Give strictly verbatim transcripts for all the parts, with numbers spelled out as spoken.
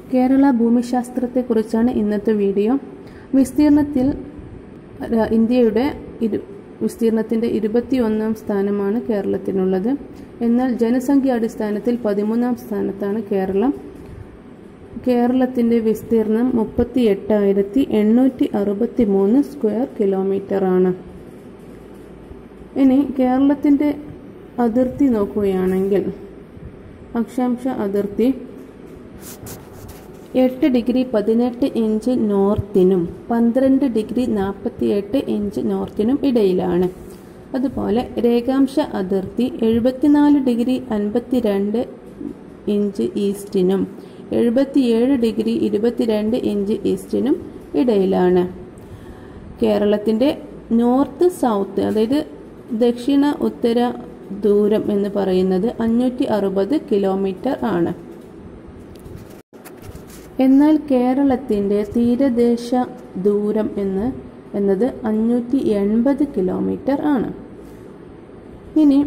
കേരള ഭൂമിശാസ്ത്രത്തെക്കുറിച്ചാണ് ഇന്നത്തെ വീഡിയോ. വിസ്തീർണത്തിൽ ഇന്ത്യയുടെ ഇരു വിസ്തീർണത്തിൻ്റെ ഇരുപത്തി ഒന്നാം സ്ഥാനമാണ് കേരളത്തിനുള്ളത്. എന്നാൽ ജനസംഖ്യാടിസ്ഥാനത്തിൽ പതിമൂന്നാം സ്ഥാനത്താണ് കേരളം. കേരളത്തിൻ്റെ വിസ്തീർണം മുപ്പത്തി എട്ടായിരത്തി എണ്ണൂറ്റി അറുപത്തി മൂന്ന് സ്ക്വയർ കിലോമീറ്ററാണ്. ഇനി കേരളത്തിൻ്റെ അതിർത്തി നോക്കുകയാണെങ്കിൽ അക്ഷാംശ അതിർത്തി എട്ട് ഡിഗ്രി പതിനെട്ട് ഇഞ്ച് നോർത്തിനും പന്ത്രണ്ട് ഡിഗ്രി നാൽപ്പത്തി എട്ട് ഇഞ്ച് നോർത്തിനും ഇടയിലാണ്. അതുപോലെ രേഖാംശ അതിർത്തി എഴുപത്തിനാല് ഡിഗ്രി അൻപത്തി രണ്ട് ഇഞ്ച് ഈസ്റ്റിനും എഴുപത്തിയേഴ് ഡിഗ്രി ഇരുപത്തിരണ്ട് ഇഞ്ച് ഈസ്റ്റിനും ഇടയിലാണ്. കേരളത്തിൻ്റെ നോർത്ത് സൗത്ത്, അതായത് ദക്ഷിണ ഉത്തര ദൂരം എന്ന് പറയുന്നത് അഞ്ഞൂറ്റി അറുപത് കിലോമീറ്റർ ആണ്. എന്നാൽ കേരളത്തിൻ്റെ തീരദേശ ദൂരം എന്ന് എന്നത് അഞ്ഞൂറ്റി എൺപത് കിലോമീറ്റർ ആണ്. ഇനി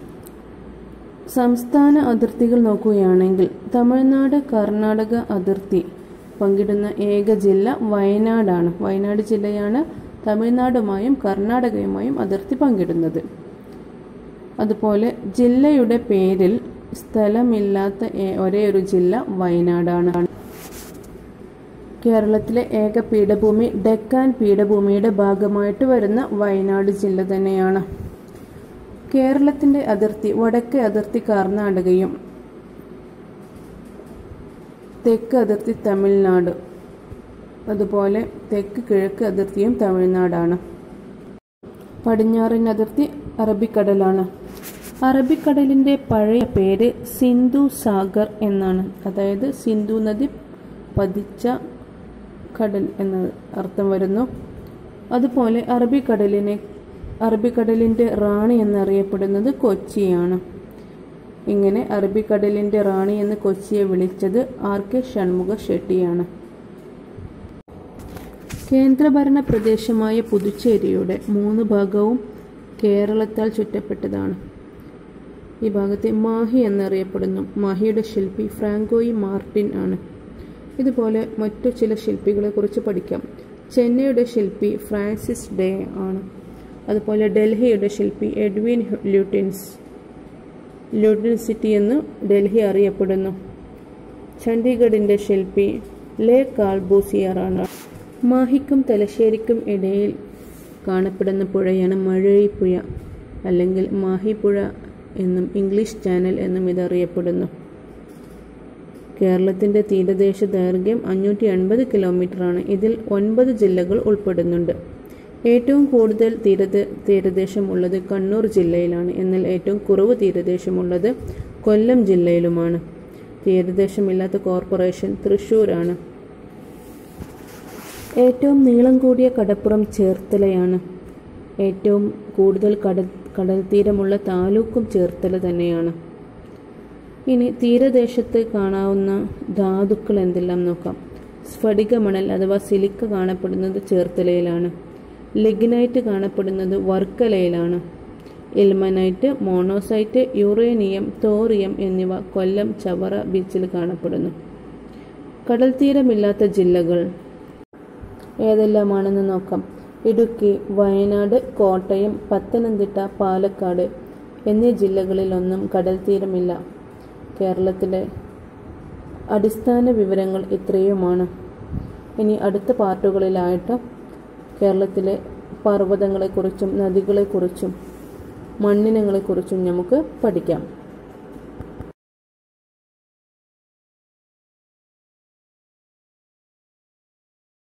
സംസ്ഥാന അതിർത്തികൾ നോക്കുകയാണെങ്കിൽ തമിഴ്നാട് കർണാടക അതിർത്തി പങ്കിടുന്ന ഏക ജില്ല വയനാടാണ്. വയനാട് ജില്ലയാണ് തമിഴ്നാടുമായും കർണാടകയുമായും അതിർത്തി പങ്കിടുന്നത്. അതുപോലെ ജില്ലയുടെ പേരിൽ സ്ഥലമില്ലാത്ത ഒരേ ഒരു ജില്ല വയനാടാണ്. കേരളത്തിലെ ഏക പീഠഭൂമി ഡെക്കാൻ പീഠഭൂമിയുടെ ഭാഗമായിട്ട് വരുന്ന വയനാട് ജില്ല തന്നെയാണ്. കേരളത്തിൻ്റെ അതിർത്തി വടക്കേ അതിർത്തി കർണാടകയും തെക്ക് അതിർത്തി തമിഴ്നാട്, അതുപോലെ തെക്ക് കിഴക്ക് അതിർത്തിയും തമിഴ്നാടാണ്. പടിഞ്ഞാറൻ അതിർത്തി അറബിക്കടലാണ്. അറബിക്കടലിൻ്റെ പഴയ പേര് സിന്ധു സാഗർ എന്നാണ്. അതായത് സിന്ധു നദി പതിച്ച കടൽ എന്ന അർത്ഥം വരുന്നു. അതുപോലെ അറബിക്കടലിനെ അറബിക്കടലിൻ്റെ റാണി എന്നറിയപ്പെടുന്നത് കൊച്ചിയാണ്. ഇങ്ങനെ അറബിക്കടലിൻ്റെ റാണി എന്ന് കൊച്ചിയെ വിളിച്ചത് ആർ കെ ഷൺമുഖ ഷെട്ടിയാണ്. കേന്ദ്രഭരണ പ്രദേശമായ പുതുച്ചേരിയുടെ മൂന്ന് ഭാഗവും കേരളത്താൽ ചുറ്റപ്പെട്ടതാണ്. ഈ ഭാഗത്തെ മാഹി എന്നറിയപ്പെടുന്നു. മാഹിയുടെ ശില്പി ഫ്രാങ്കോയി മാർട്ടിൻ ആണ്. ഇതുപോലെ മറ്റു ചില ശില്പികളെ കുറിച്ച് പഠിക്കാം. ചെന്നൈയുടെ ശില്പി ഫ്രാൻസിസ് ഡേ ആണ്. അതുപോലെ ഡൽഹിയുടെ ശില്പി എഡ്വിൻ ല്യൂട്ടിൻസ് ല്യൂട്ടിൻ സിറ്റി എന്ന് ഡൽഹി അറിയപ്പെടുന്നു. ചണ്ഡീഗഡിൻ്റെ ശില്പി ലേ കാൾബൂസിയർ ആണ്. മാഹിക്കും തലശ്ശേരിക്കും ഇടയിൽ കാണപ്പെടുന്ന പുഴയാണ് മഴൈപ്പുഴ, അല്ലെങ്കിൽ മാഹിപ്പുഴ എന്നും ഇംഗ്ലീഷ് ചാനൽ എന്നും ഇതറിയപ്പെടുന്നു. കേരളത്തിൻ്റെ തീരദേശ ദൈർഘ്യം അഞ്ഞൂറ്റി എൺപത് കിലോമീറ്ററാണ്. ഇതിൽ ഒൻപത് ജില്ലകൾ ഉൾപ്പെടുന്നുണ്ട്. ഏറ്റവും കൂടുതൽ തീര തീരദേശമുള്ളത് കണ്ണൂർ ജില്ലയിലാണ്. എന്നാൽ ഏറ്റവും കുറവ് തീരദേശമുള്ളത് കൊല്ലം ജില്ലയിലുമാണ്. തീരദേശമില്ലാത്ത കോർപ്പറേഷൻ തൃശ്ശൂരാണ്. ഏറ്റവും നീളം കൂടിയ കടപ്പുറം ചേർത്തലയാണ്. ഏറ്റവും കൂടുതൽ കടൽ കടൽ തീരമുള്ള താലൂക്കും ചേർത്തല തന്നെയാണ്. ഇനി തീരദേശത്ത് കാണാവുന്ന ധാതുക്കൾ എന്തെല്ലാം നോക്കാം. സ്ഫടിക മണൽ അഥവാ സിലിക്ക കാണപ്പെടുന്നത് ചേർത്തലയിലാണ്. ലിഗ്നൈറ്റ് കാണപ്പെടുന്നത് വർക്കലയിലാണ്. ഇൽമനൈറ്റ്, മോണോസൈറ്റ്, യുറേനിയം, തോറിയം എന്നിവ കൊല്ലം ചവറ ബീച്ചിൽ കാണപ്പെടുന്നു. കടൽ തീരമില്ലാത്ത ജില്ലകൾ ഏതെല്ലാമാണെന്ന് നോക്കാം. ഇടുക്കി, വയനാട്, കോട്ടയം, പത്തനംതിട്ട, പാലക്കാട് എന്നീ ജില്ലകളിലൊന്നും കടൽ തീരമില്ല. കേരളത്തിലെ അടിസ്ഥാന വിവരങ്ങൾ ഇത്രയുമാണ്. ഇനി അടുത്ത പാർട്ടുകളിലായിട്ട് കേരളത്തിലെ പർവ്വതങ്ങളെക്കുറിച്ചും നദികളെക്കുറിച്ചും മണ്ണിനങ്ങളെക്കുറിച്ചും നമുക്ക് പഠിക്കാം.